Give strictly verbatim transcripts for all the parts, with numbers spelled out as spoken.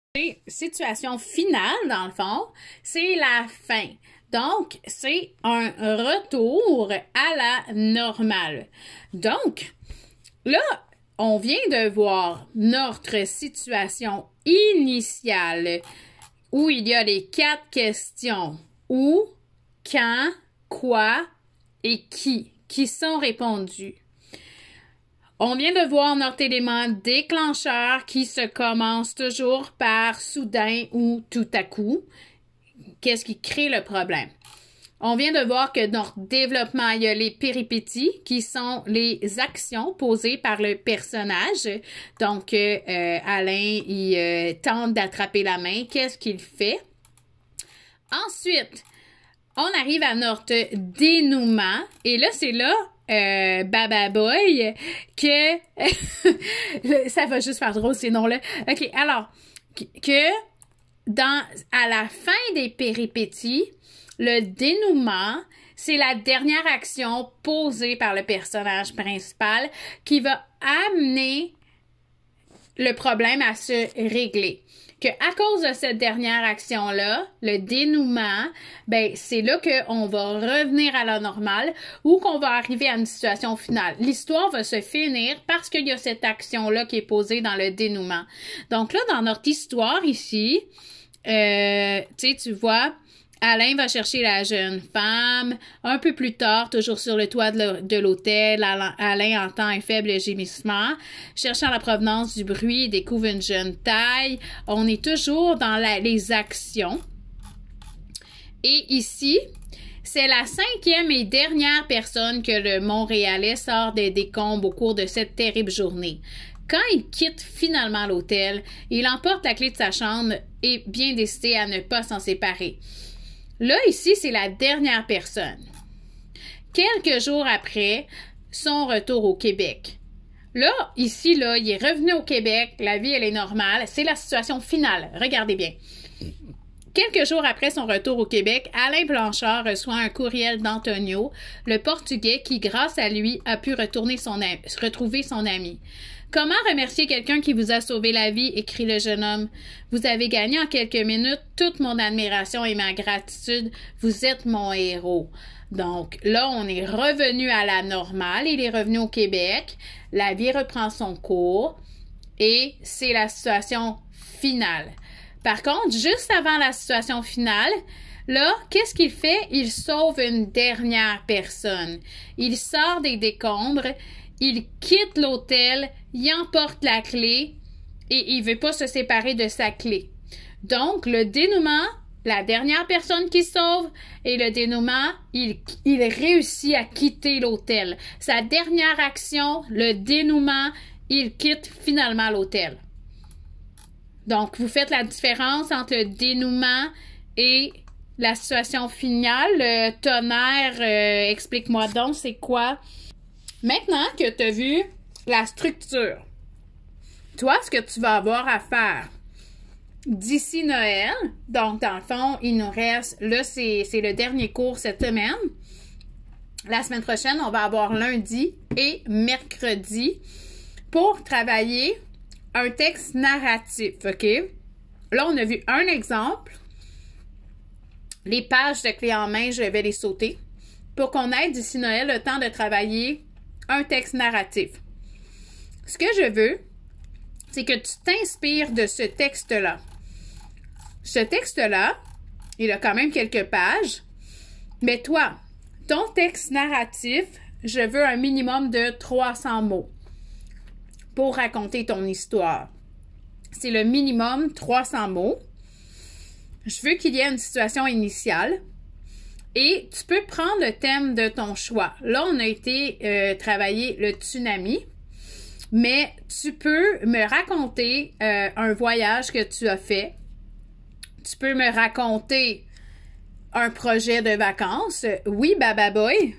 Situation finale, dans le fond, c'est la fin. Donc, c'est un retour à la normale. Donc, là, on vient de voir notre situation initiale où il y a les quatre questions. Où, quand, quoi et qui, qui sont répondus. On vient de voir notre élément déclencheur qui se commence toujours par soudain ou tout à coup. Qu'est-ce qui crée le problème? On vient de voir que dans notre développement, il y a les péripéties qui sont les actions posées par le personnage. Donc, euh, Alain, il euh, tente d'attraper la main. Qu'est-ce qu'il fait? Ensuite, on arrive à notre dénouement. Et là, c'est là... Euh, Baba Boy, que ça va juste faire drôle ces noms-là. OK, alors, que dans à la fin des péripéties, le dénouement, c'est la dernière action posée par le personnage principal qui va amener le problème à se régler. Que à cause de cette dernière action-là, le dénouement, ben c'est là qu'on va revenir à la normale ou qu'on va arriver à une situation finale. L'histoire va se finir parce qu'il y a cette action-là qui est posée dans le dénouement. Donc là, dans notre histoire ici, euh, tu sais, tu vois, Alain va chercher la jeune femme. Un peu plus tard, toujours sur le toit de l'hôtel, Alain entend un faible gémissement. Cherchant la provenance du bruit, il découvre une jeune taille. On est toujours dans la, les actions. Et ici, c'est la cinquième et dernière personne que le Montréalais sort des décombres au cours de cette terrible journée. Quand il quitte finalement l'hôtel, il emporte la clé de sa chambre et bien décidé à ne pas s'en séparer. Là, ici, c'est la dernière personne. Quelques jours après son retour au Québec. Là, ici, là, il est revenu au Québec. La vie, elle est normale. C'est la situation finale. Regardez bien. Quelques jours après son retour au Québec, Alain Blanchard reçoit un courriel d'Antonio, le Portugais, qui, grâce à lui, a pu retourner son ami, retrouver son ami. Comment remercier quelqu'un qui vous a sauvé la vie, écrit le jeune homme. Vous avez gagné en quelques minutes toute mon admiration et ma gratitude. Vous êtes mon héros. Donc là, on est revenu à la normale. Il est revenu au Québec. La vie reprend son cours et c'est la situation finale. Par contre, juste avant la situation finale, là, qu'est-ce qu'il fait? Il sauve une dernière personne. Il sort des décombres. Il quitte l'hôtel, il emporte la clé et il veut pas se séparer de sa clé. Donc, le dénouement, la dernière personne qui sauve et le dénouement, il, il réussit à quitter l'hôtel. Sa dernière action, le dénouement, il quitte finalement l'hôtel. Donc, vous faites la différence entre le dénouement et la situation finale. Le tonnerre, euh, explique-moi donc, c'est quoi? Maintenant que tu as vu la structure, toi, ce que tu vas avoir à faire d'ici Noël, donc dans le fond, il nous reste, là, c'est le dernier cours cette semaine. La semaine prochaine, on va avoir lundi et mercredi pour travailler un texte narratif, OK? Là, on a vu un exemple. Les pages de clé en main, je vais les sauter pour qu'on ait d'ici Noël le temps de travailler un texte narratif. Ce que je veux, c'est que tu t'inspires de ce texte-là. Ce texte-là, il a quand même quelques pages, mais toi, ton texte narratif, je veux un minimum de trois cents mots pour raconter ton histoire. C'est le minimum trois cents mots. Je veux qu'il y ait une situation initiale. Et tu peux prendre le thème de ton choix. Là, on a été euh, travailler le tsunami, mais tu peux me raconter euh, un voyage que tu as fait. Tu peux me raconter un projet de vacances. Oui, Baba Boy.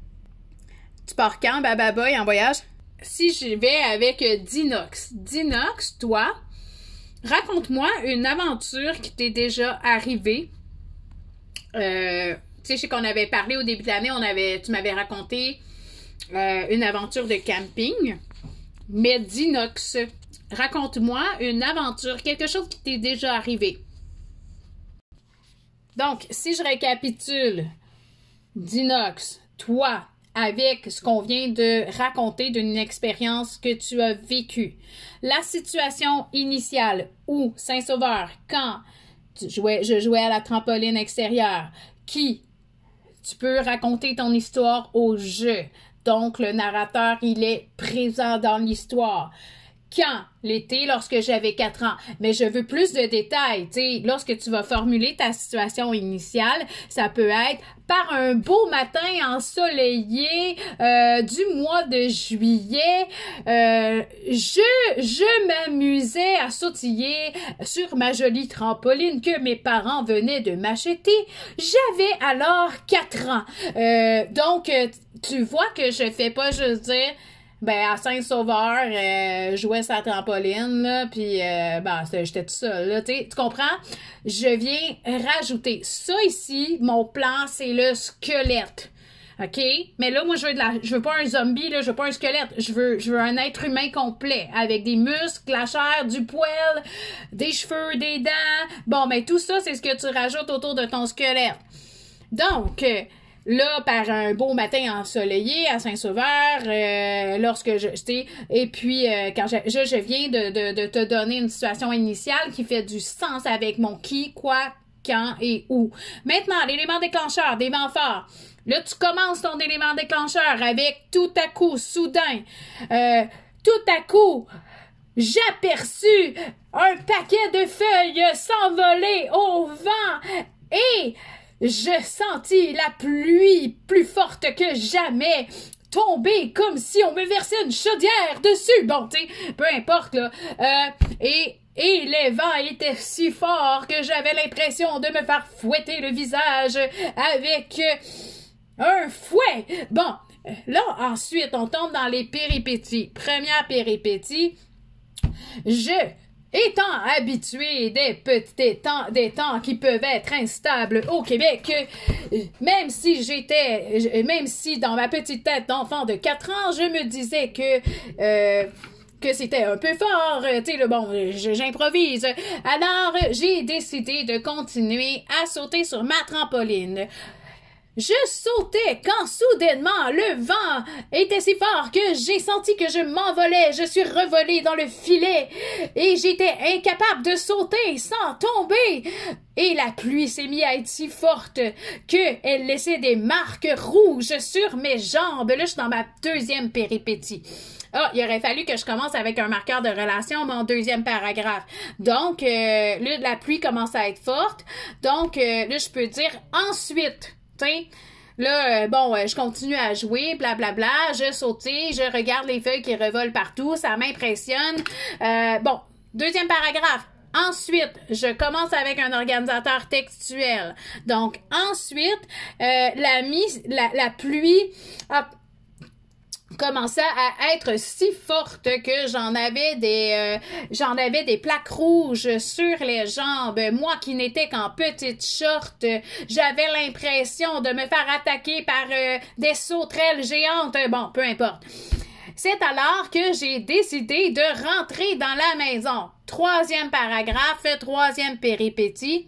Tu pars quand, Baba Boy, en voyage? Si j'y vais avec Dinox. Dinox, toi, raconte-moi une aventure qui t'est déjà arrivée. Euh... Tu sais, je sais qu'on avait parlé au début de l'année, on avait, tu m'avais raconté euh, une aventure de camping. Mais Dinox, raconte-moi une aventure, quelque chose qui t'est déjà arrivé. Donc, si je récapitule, Dinox, toi, avec ce qu'on vient de raconter d'une expérience que tu as vécue, la situation initiale où Saint-Sauveur, quand tu jouais, je jouais à la trampoline extérieure, qui, tu peux raconter ton histoire au jeu. Donc, le narrateur, il est présent dans l'histoire. Quand? L'été, lorsque j'avais quatre ans. Mais je veux plus de détails. Tu sais, lorsque tu vas formuler ta situation initiale, ça peut être par un beau matin ensoleillé euh, du mois de juillet. Euh, je je m'amusais à sautiller sur ma jolie trampoline que mes parents venaient de m'acheter. J'avais alors quatre ans. Euh, donc, tu vois que je fais pas juste dire... Ben, à Saint-Sauveur, euh, je jouais sa trampoline, là, puis euh, ben, j'étais tout seul, là, tu sais, tu comprends? Je viens rajouter ça ici, mon plan, c'est le squelette, OK? Mais là, moi, je veux de la, je veux pas un zombie, là, je veux pas un squelette, je veux, je veux un être humain complet, avec des muscles, de la chair, du poil, des cheveux, des dents, bon, ben, tout ça, c'est ce que tu rajoutes autour de ton squelette. Donc, euh, là, par un beau matin ensoleillé à Saint-Sauveur, euh, lorsque je, tu sais, et puis euh, quand je, je, je viens de, de, de te donner une situation initiale qui fait du sens avec mon qui, quoi, quand et où. Maintenant, l'élément déclencheur, des vents forts. Là, tu commences ton élément déclencheur avec tout à coup, soudain, euh, tout à coup, j'aperçus un paquet de feuilles s'envoler au vent et... je sentis la pluie plus forte que jamais tomber comme si on me versait une chaudière dessus. Bon, tu sais, peu importe, là. Euh, et, et les vents étaient si forts que j'avais l'impression de me faire fouetter le visage avec un fouet. Bon, là, ensuite, on tombe dans les péripéties. Première péripétie, je... étant habitué des petits temps, des temps qui peuvent être instables au Québec, même si j'étais, même si dans ma petite tête d'enfant de quatre ans, je me disais que, euh, que c'était un peu fort, tu sais, le bon, j'improvise. Alors, j'ai décidé de continuer à sauter sur ma trampoline. Je sautais quand soudainement le vent était si fort que j'ai senti que je m'envolais. Je suis revolée dans le filet et j'étais incapable de sauter sans tomber. Et la pluie s'est mise à être si forte qu'elle laissait des marques rouges sur mes jambes. Là, je suis dans ma deuxième péripétie. Ah, il aurait fallu que je commence avec un marqueur de relation, mon deuxième paragraphe. Donc, euh, là, la pluie commence à être forte. Donc, euh, là, je peux dire ensuite... T'sais, là, euh, bon, euh, je continue à jouer, blablabla, je sautais, je regarde les feuilles qui revolent partout, ça m'impressionne. Euh, bon, deuxième paragraphe. Ensuite, je commence avec un organisateur textuel. Donc, ensuite, euh, la, mise, la, la pluie a commençait à être si forte que j'en avais des euh, j'en avais des plaques rouges sur les jambes. Moi qui n'étais qu'en petite short, j'avais l'impression de me faire attaquer par euh, des sauterelles géantes. Bon, peu importe. C'est alors que j'ai décidé de rentrer dans la maison. Troisième paragraphe, troisième péripétie.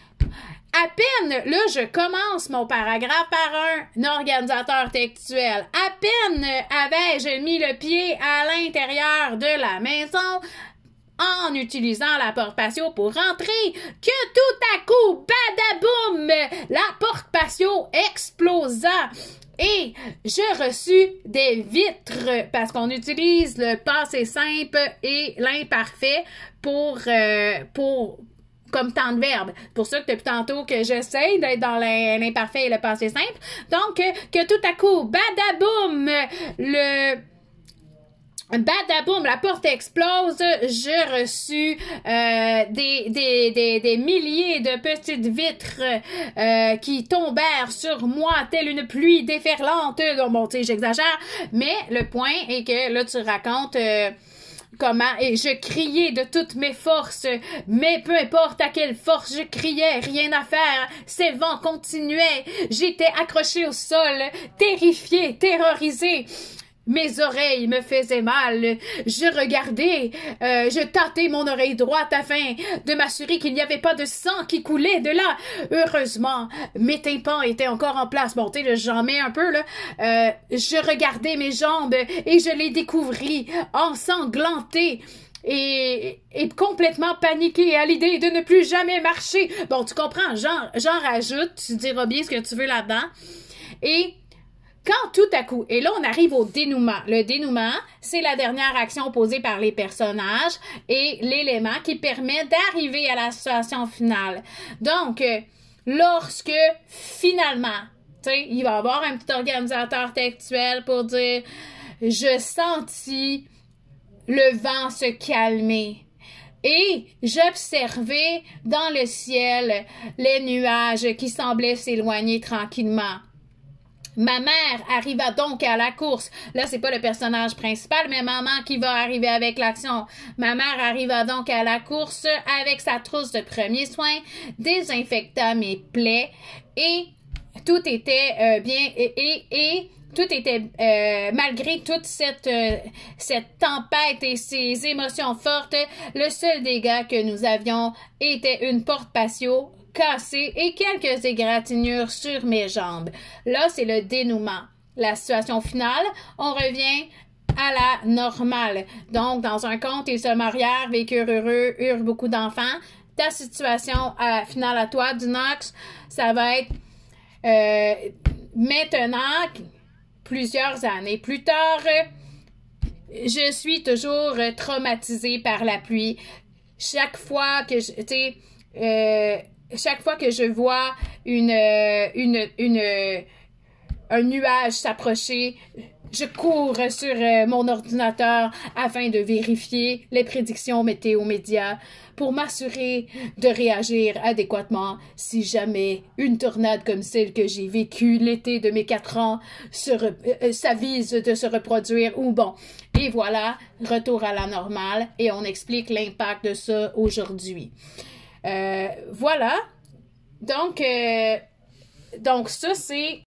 À peine, là, je commence mon paragraphe par un organisateur textuel. À peine avais-je mis le pied à l'intérieur de la maison en utilisant la porte patio pour rentrer que tout à coup, badaboum, la porte patio explosa. Et je reçus des vitres parce qu'on utilise le passé simple et l'imparfait pour, euh, pour, comme temps de verbe. C'est pour ça que depuis tantôt que j'essaie d'être dans l'imparfait et le passé simple. Donc, que tout à coup, badaboum, le... badaboum, la porte explose, j'ai reçu euh, des, des, des, des milliers de petites vitres euh, qui tombèrent sur moi telle une pluie déferlante. Bon, tu sais, j'exagère, mais le point est que là, tu racontes... Euh, comment, et je criais de toutes mes forces, mais peu importe à quelle force je criais, rien à faire, ces vents continuaient, j'étais accrochée au sol, terrifiée, terrorisée. Mes oreilles me faisaient mal. Je regardais, euh, je tâtais mon oreille droite afin de m'assurer qu'il n'y avait pas de sang qui coulait de là. Heureusement, mes tympans étaient encore en place. Bon, tu sais, j'en mets un peu, là. Euh, je regardais mes jambes et je les découvris ensanglantées. Et, et complètement paniquée à l'idée de ne plus jamais marcher. Bon, tu comprends, j'en, j'en rajoute, tu diras bien ce que tu veux là-dedans. Et quand tout à coup, et là on arrive au dénouement. Le dénouement, c'est la dernière action posée par les personnages et l'élément qui permet d'arriver à la situation finale. Donc, euh, lorsque finalement, tu sais, il va y avoir un petit organisateur textuel pour dire « Je sentis le vent se calmer. » Et j'observais dans le ciel les nuages qui semblaient s'éloigner tranquillement. Ma mère arriva donc à la course. Là, c'est pas le personnage principal, mais maman qui va arriver avec l'action. Ma mère arriva donc à la course avec sa trousse de premiers soins, désinfecta mes plaies et tout était euh, bien et, et, et tout était, euh, malgré toute cette, euh, cette tempête et ces émotions fortes, le seul dégât que nous avions était une porte patio cassée et quelques égratignures sur mes jambes. Là, c'est le dénouement. La situation finale, on revient à la normale. Donc, dans un conte, ils se marièrent, vécurent heureux, eurent beaucoup d'enfants. Ta situation euh, finale à toi, Dunox, ça va être euh, maintenant, plusieurs années plus tard, je suis toujours traumatisée par la pluie. Chaque fois que je, tu sais, euh, chaque fois que je vois une, une, une, un nuage s'approcher, je cours sur euh, mon ordinateur afin de vérifier les prédictions météo médias pour m'assurer de réagir adéquatement si jamais une tornade comme celle que j'ai vécue l'été de mes quatre ans se euh, s'avise de se reproduire ou bon. Et voilà, retour à la normale et on explique l'impact de ça aujourd'hui. Euh, voilà. Donc, euh, donc ça, c'est